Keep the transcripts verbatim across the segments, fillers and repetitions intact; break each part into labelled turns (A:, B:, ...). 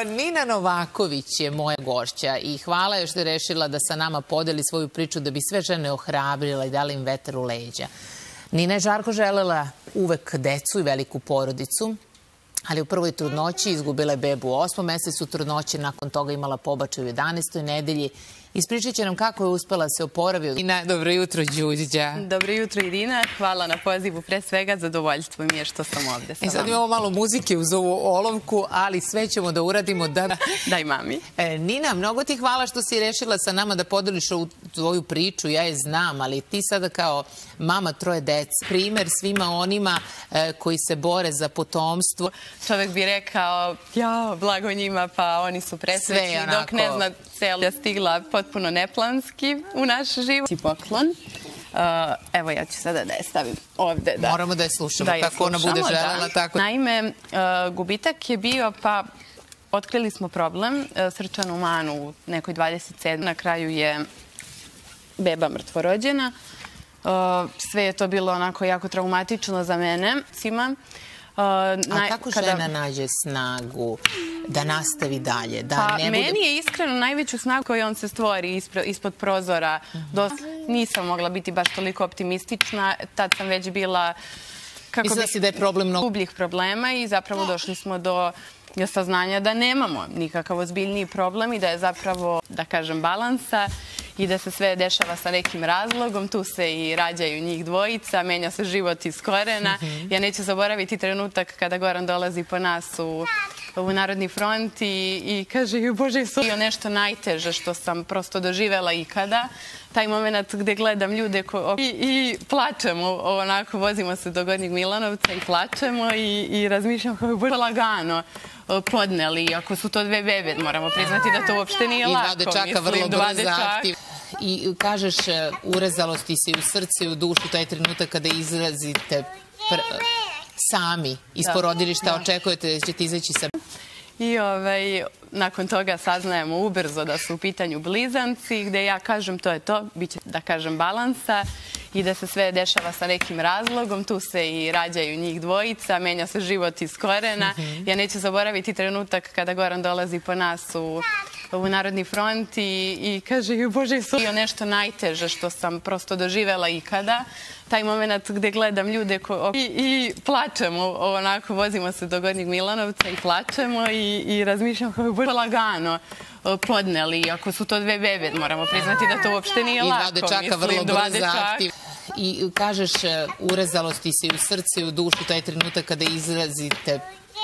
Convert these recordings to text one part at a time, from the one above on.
A: Nina Novaković je moja gošća i hvala joj što je rešila da sa nama podeli svoju priču da bi sve žene ohrabrila i dala im vetar u leđa. Nina je žarko želela uvek decu i veliku porodicu, ali u prvoj trudnoći izgubila je bebu u osmom mesecu trudnoće, nakon toga imala pobačaj u jedanaestoj nedelji. Ispričat će nam kako je uspela se oporaviti. Nina, dobro jutro, Đuđa.
B: Dobro jutro, Irina. Hvala na pozivu. Pre svega, zadovoljstvo mi je što sam ovde sa vama.
A: I sad imamo malo muzike uz ovu olovku, ali sve ćemo da uradimo da...
B: Daj mami.
A: E, Nina, mnogo ti hvala što si rešila sa nama da podeliš ovu tvoju priču. Ja je znam, ali ti sada kao mama troje dece, primer svima onima e, koji se bore za potomstvo.
B: Čovek bi rekao, ja, blago njima, pa oni su presrećni, dok ne zna celo. Ja stigla potpuno neplanski u naš život. Ti poklon. Uh, evo, ja ću sada da je stavim ovde. Da,
A: Moramo da je slušamo,
B: da je
A: kako ona bude želela.
B: Da.
A: Tako...
B: Naime, uh, gubitak je bio, pa otkrili smo problem, uh, srčanu manu u nekoj dvadeset sedmoj. Na kraju je beba mrtvorođena. Uh, sve je to bilo onako jako traumatično za mene. Svima. Uh,
A: A kako žena nađe snagu da nastavi dalje?
B: Pa meni je iskreno najveću snagu koju on se stvori ispod prozora. Nisam mogla biti baš toliko optimistična. Tad sam već bila...
A: Mislila si da je problem mnogo...
B: ...dubljih problema i zapravo došli smo do saznanja da nemamo nikakav ozbiljniji problem i da je zapravo, da kažem, balansa i da se sve dešava sa nekim razlogom. Tu se i rađaju njih dvojica, menja se život iz korena. Ja neću zaboraviti trenutak kada Goran dolazi po nas u, u Narodni front i, i kaže, Bože, su nešto najteže što sam prosto doživela ikada. Taj moment gde gledam ljude ko, i, i plačemo, onako, vozimo se do Gornjeg Milanovca i plačemo i, i razmišljam kako je Bože lagano podneli. Ako su to dve bebe, moramo priznati da to uopšte nije lako.
A: I dva dečaka vrlo brzo aktiv. I kažeš, urezalo ti se u srce i u dušu taj trenutak kada izrazite sami iz porodilišta, očekujete da ćete izaći sa...
B: I ovaj, nakon toga saznajemo ubrzo da su u pitanju blizanci, gde ja kažem to je to, bit će, da kažem, balansa i da se sve dešava sa nekim razlogom. Tu se i rađaju njih dvojica, menja se život iz korena. Ja neću zaboraviti trenutak kada Goran dolazi po nas u, u Narodni front i, i kaže, Bože, su nešto najteže što sam prosto doživela ikada. Taj moment gde gledam ljude ko, i, i plačemo, onako, vozimo se do Gornjeg Milanovca i plačemo i, i razmišljam kako je Bože lagano podneli. Ako su to dve bebe, moramo priznati da to uopšte nije lako.
A: I dva dečaka vrlo brzo aktiv. I kažeš, urezalo ti se u srce i u dušu taj trenutak kada izrazite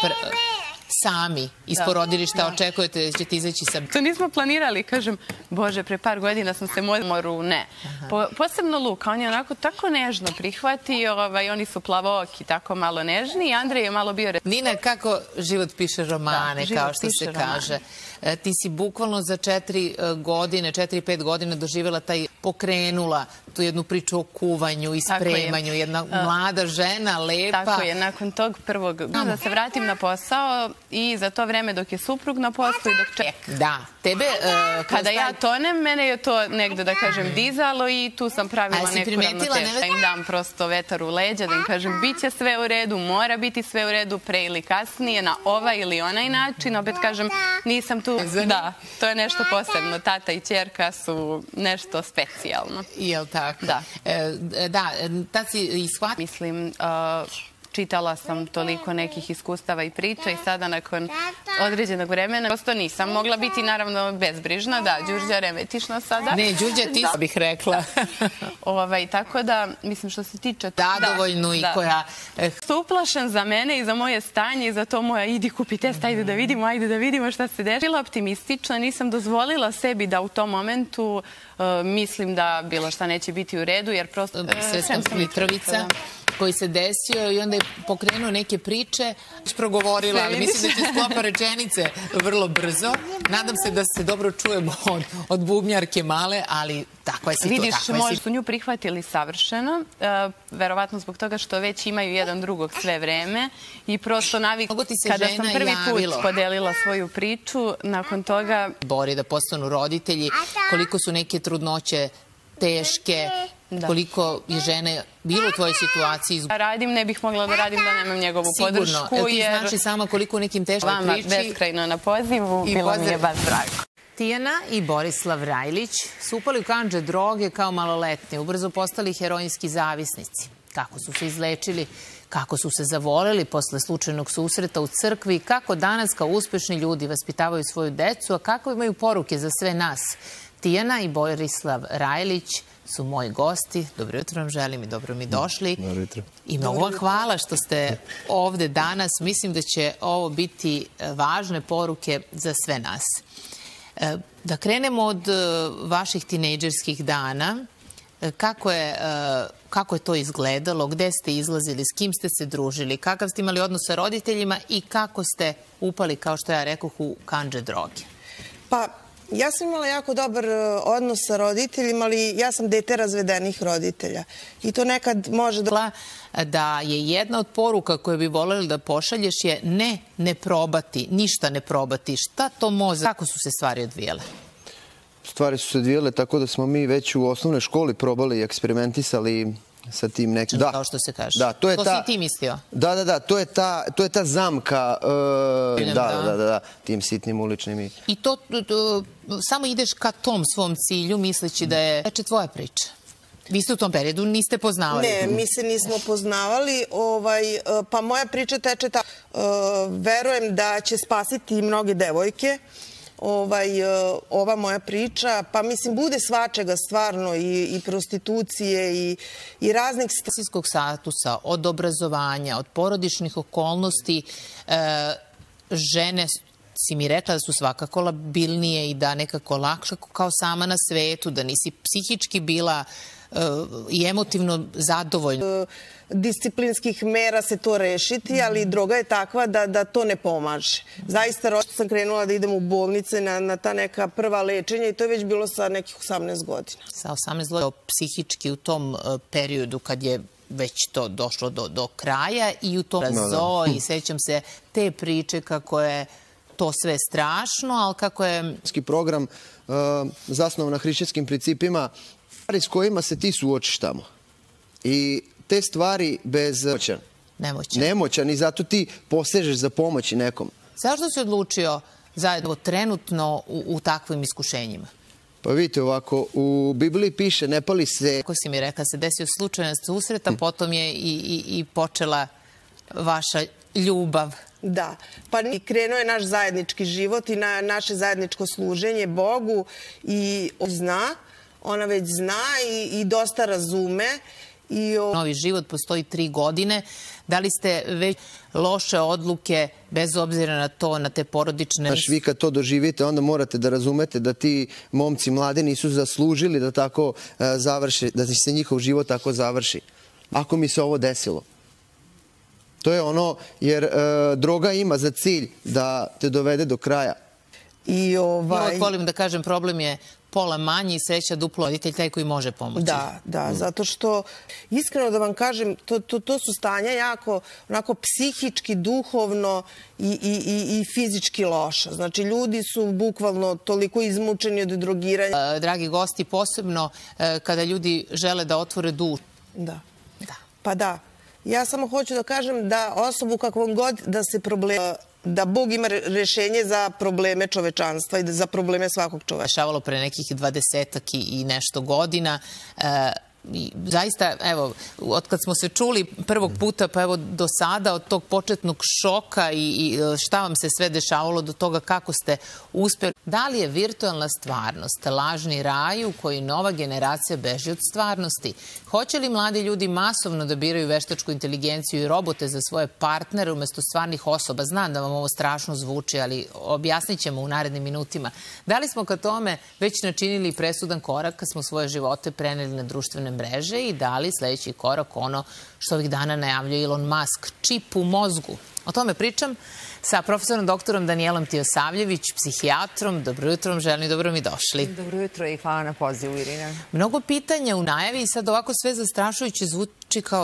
A: sami iz porodilišta, očekujete da ćete izaći sa...
B: To nismo planirali, kažem, Bože, pre par godina sam se moru, ne. Posebno Luka, on je onako tako nežno prihvati, oni su plavooki, tako malo nežni i Andrej je malo bio...
A: Nina, kako život piše romane, kao što se kaže. Ti si bukvalno za četiri godine, četiri, pet godina doživjela taj, pokrenula tu jednu priču o kuvanju i spremanju. Jedna mlada žena, lepa.
B: Tako je, nakon tog prvog... Da se vratim na posao i za to vreme dok je suprug na poslu i dok čeka.
A: Da, tebe...
B: Kada ja tonem, mene je to negde, da kažem, dizalo i tu sam pravila neku ravnotežu. Da im dam prosto vetar u leđa, da im kažem, bit će sve u redu, mora biti sve u redu pre ili kasnije, na ovaj ili onaj način. Opet kažem, nisam tu... Da, to je nešto posebno. Tata i ćerka su nešto specijalno.
A: Jel tako?
B: Da.
A: Da, tad si ishvatila...
B: Mislim... Čitala sam toliko nekih iskustava i priča i sada nakon određenog vremena prosto nisam mogla biti naravno bezbrižna. Da, Đurđa, remetiš nas sada.
A: Ne, Đurđa, ti bih rekla.
B: Tako da, mislim što se tiče...
A: Zadovoljnu i koja...
B: Su uplašen za mene i za moje stanje i za to moja idi kupi test, ajde da vidimo, ajde da vidimo šta se dešava. Bila optimistična, nisam dozvolila sebi da u tom momentu mislim da bilo šta neće biti u redu, jer prosto...
A: Sremska Mitrovica koji se desio i onda je pokrenuo neke priče, još progovorila, ali mislim da će sklopa rečenice vrlo brzo. Nadam se da se dobro čujemo od bubnjarke male, ali tako je si to.
B: Vidiš, možda su nju prihvatili savršeno, verovatno zbog toga što već imaju jedan drugog sve vreme i prosto navik... Kada sam prvi put podelila svoju priču, nakon toga...
A: Bori da postanu roditelji, koliko su neke trudnoće teške, koliko je žene bilo u tvojoj situaciji.
B: Radim, ne bih mogla da radim da nemam njegovu podršku.
A: Sigurno. Ti znači sama koliko u nekim teškoj priči.
B: Vama beskrajno na pozivu, bilo mi je baš drago.
A: Tijana i Borislav Rajlić su upali u kandže droge kao maloletni, ubrzo postali heroinski zavisnici. Kako su se izlečili, kako su se zavoleli posle slučajnog susreta u crkvi, kako danas kao uspešni ljudi vaspitavaju svoju decu, a kako imaju poruke za sve nas. Tijana i Borislav Rajlić su moji gosti. Dobro jutro vam želim i dobro mi došli.
C: Dobro jutro.
A: I mnogo vam hvala što ste ovde danas. Mislim da će ovo biti važne poruke za sve nas. Da krenemo od vaših tinejdžerskih dana. Kako je, kako je to izgledalo? Gde ste izlazili? S kim ste se družili? Kakav ste imali odnos sa roditeljima i kako ste upali, kao što ja rekoh, u kandže droge?
D: Pa, ja sam imala jako dobar odnos sa roditeljima, ali ja sam dete razvedenih roditelja. I to nekad može da...
A: Da je jedna od poruka koje bi voljeli da pošalješ je ne, ne probati, ništa ne probati. Šta to može? Kako su se stvari odvijele?
C: Stvari su se odvijele tako da smo mi već u osnovnoj školi probali i eksperimentisali sa tim nekim...
A: Da, kao što se kaže.
C: Da, to je
A: to
C: ta...
A: si ti mislio?
C: Da, da, da, to je ta, to je ta zamka, uh, da, da, da, da, da, tim sitnim uličnim i...
A: I to, to, samo ideš ka tom svom cilju misleći da je... Znači, tvoja priča. Vi ste u tom periodu niste poznavali?
D: Ne, mi se nismo poznavali. Ovaj, pa moja priča teče tako. Uh, verujem da će spasiti mnoge devojke. Ovaj, ova moja priča, pa mislim, bude svačega stvarno i, i prostitucije i, i raznih
A: statusa, od obrazovanja, od porodičnih okolnosti. E, žene, si mi rekla da su svakako labilnije i da nekako lakše kao sama na svetu, da nisi psihički bila e, i emotivno zadovoljna.
D: Disciplinskih mera se to rešiti, ali droga je takva da, da to ne pomaže. Zaista, ročno sam krenula da idem u bolnice na, na ta neka prva lečenja i to je već bilo sa nekih osamnaest godina.
A: Sa osamnaest godina psihički u tom uh, periodu kad je već to došlo do, do kraja i u tom razo i sećam se te priče kako je to sve strašno, ali kako je...
C: Program uh, zasnovan na hrišćanskim principima, stvari s kojima se ti suočiš tamo. I te stvari bez... Nemoćan.
A: Nemoćan.
C: Nemoćan i zato ti posežeš za pomoći nekom.
A: Zašto si odlučio zajedno trenutno u, u takvim iskušenjima?
C: Pa vidite ovako, u Bibliji piše ne pali se...
A: Kako si mi rekla, se desio slučajan susreta, potom je i, i, i počela vaša ljubav.
D: Da, pa krenuo je naš zajednički život i na, naše zajedničko služenje Bogu i zna, ona već zna i, i dosta razume. I o...
A: Novi život postoji tri godine. Da li ste već loše odluke, bez obzira na to, na te porodične...
C: Znaš, vi kad to doživite, onda morate da razumete da ti momci mladi nisu zaslužili da tako uh, završi, da se njihov život tako završi. Ako mi se ovo desilo. To je ono, jer uh, droga ima za cilj da te dovede do kraja.
D: I ovaj...
A: Ja volim da kažem, problem je pola manji i sreća duplo roditelj taj koji može pomoći.
D: Da, da, zato što, iskreno da vam kažem, to, to, to su stanja jako onako psihički, duhovno i, i, i, i fizički loša. Znači, ljudi su bukvalno toliko izmučeni od drogiranja.
A: Dragi gosti, posebno kada ljudi žele da otvore dušu.
D: Da.
A: Da.
D: Pa da. Ja samo hoću da kažem da osobu kakvom god da se problem... da Bog ima rešenje za probleme čovečanstva i za probleme svakog čoveka.
A: Dešavalo pre nekih dvadesetak i nešto godina. E, i zaista, evo, od kad smo se čuli prvog puta, pa evo do sada, od tog početnog šoka i, i šta vam se sve dešavalo do toga kako ste uspeli. Da li je virtualna stvarnost lažni raj u koji nova generacija beži od stvarnosti? Hoće li mladi ljudi masovno da biraju veštačku inteligenciju i robote za svoje partnere umesto stvarnih osoba? Znam da vam ovo strašno zvuči, ali objasnit ćemo u narednim minutima. Da li smo ka tome već načinili presudan korak kad smo svoje živote preneli na društvene mreže i da li sledeći korak ono što ovih dana najavljuje Elon Musk, čip u mozgu? O tome pričam sa profesorom doktorom Danijelom Tijosavljević, psihijatrom. Dobro jutro vam želim, dobro mi došli.
E: Dobro jutro i hvala na pozivu, Irina.
A: Mnogo pitanja u najavi i sad ovako sve zastrašujuće zvuči kao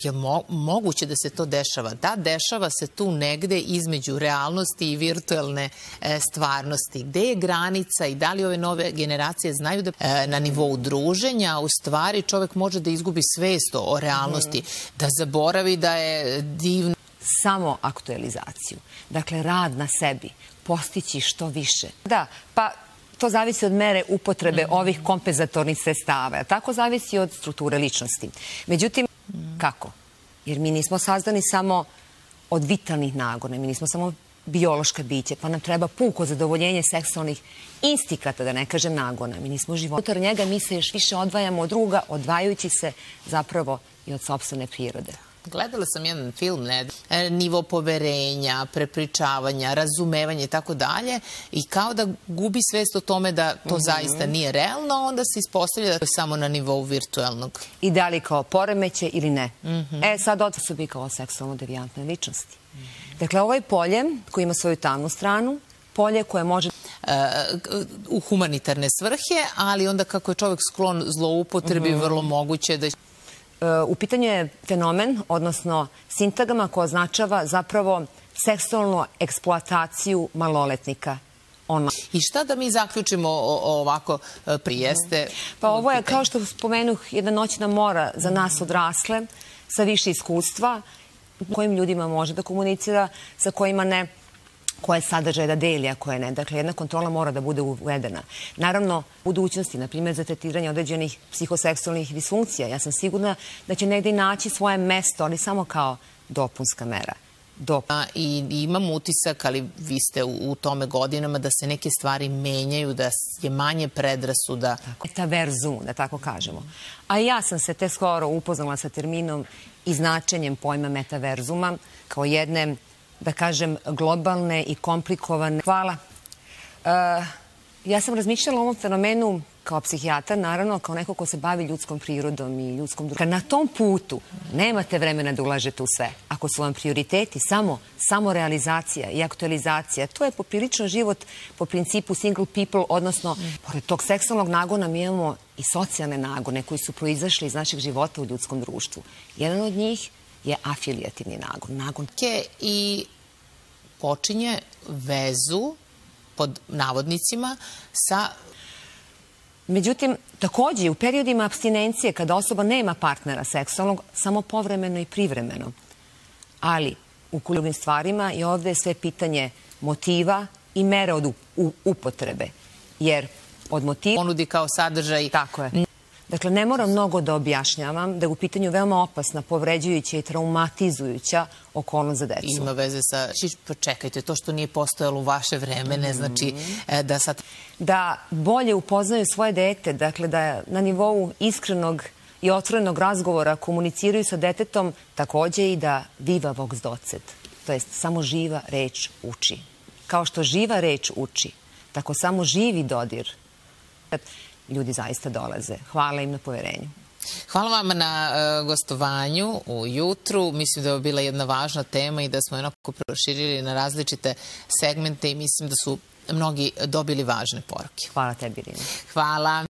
A: Je mo moguće da se to dešava? Da, dešava se tu negde između realnosti i virtualne e, stvarnosti. Gde je granica i da li ove nove generacije znaju da e, na nivou druženja u stvari čovek može da izgubi svest o realnosti, mm. da zaboravi da je divno.
E: Samo aktualizaciju. Dakle, rad na sebi, postići što više. Da, pa to zavisi od mere upotrebe mm. ovih kompenzatornih sredstava. Tako zavisi od strukture ličnosti. Međutim, kako? Jer mi nismo sazdani samo od vitalnih nagona, mi nismo samo biološka biće, pa nam treba puko zadovoljenje seksualnih instikata, da ne kažem nagona. Mi nismo život. Unutar njega mi se još više odvajamo od druga, odvajajući se zapravo i od sopstvene prirode.
A: Gledala sam jedan film, ne, nivo poverenja, prepričavanja, razumevanja i tako dalje i kao da gubi svest o tome da to mm -hmm. zaista nije realno, onda se ispostavlja da je samo na nivou virtualnog.
E: I da li kao poremeće ili ne. Mm -hmm. E, sad osobi kao seksualno devijantne ličnosti. Mm -hmm. Dakle, ovo je polje koje ima svoju tamnu stranu, polje koje može...
A: Uh, u humanitarne svrhe, ali onda kako je čovjek sklon zloupotrebi, mm -hmm. vrlo moguće da...
E: U pitanju je fenomen, odnosno sintagma koja označava zapravo seksualnu eksploataciju maloletnika. Ona.
A: I šta da mi zaključimo o, o ovako prijeste?
E: Pa ovo je, kao što spomenuh, jedna noćna mora za nas odrasle, sa više iskustva, kojim ljudima može da komunicira, sa kojima ne, koje sadržaje da deli, a koje ne. Dakle, jedna kontrola mora da bude uvedena. Naravno, u budućnosti, na primjer, za tretiranje određenih psihoseksualnih disfunkcija, ja sam sigurna da će negdje naći svoje mesto, ali samo kao dopunska mera. Dop...
A: A, i, I imam utisak, ali vi ste u, u tome godinama, da se neke stvari menjaju, da je manje predrasuda.
E: Metaverzum, da tako kažemo. A ja sam se te skoro upoznala sa terminom i značenjem pojma metaverzuma kao jedne, da kažem, globalne i komplikovane. Hvala. Uh, ja sam razmišljala o ovom fenomenu kao psihijatar, naravno, kao neko ko se bavi ljudskom prirodom i ljudskom drugom. Kad na tom putu nemate vremena da ulažete u sve, ako su vam prioriteti samo, samo realizacija i aktualizacija, to je poprilično život po principu single people, odnosno, mm. pored tog seksualnog nagona mi imamo i socijalne nagone koji su proizašli iz našeg života u ljudskom društvu. Jedan od njih je afilijativni nagon. nagon.
A: I počinje vezu, pod navodnicima, sa...
E: Međutim, takođe u periodima apstinencije, kada osoba nema partnera seksualnog, samo povremeno i privremeno. Ali u drugim stvarima i ovde je sve pitanje motiva i mere od upotrebe. Jer od motiva...
A: Ponudi kao sadržaj...
E: Tako je. Dakle, ne moram mnogo da objašnjavam da je u pitanju veoma opasna, povređujuća i traumatizujuća okolnost za decu.
A: Ima veze sa... Pa čekajte, to što nije postojalo u vaše vreme, ne znači da sad...
E: Da bolje upoznaju svoje dete, dakle da na nivou iskrenog i otvorenog razgovora komuniciraju sa detetom, takođe i da viva vox docet, to jest samo živa reč uči. Kao što živa reč uči, tako samo živi dodir. Ljudi zaista dolaze. Hvala im na poverenju.
A: Hvala vam na uh, gostovanju ujutru. Mislim da je bila jedna važna tema i da smo onako proširili na različite segmente i mislim da su mnogi dobili važne poruke.
E: Hvala tebi, Irina.
A: Hvala.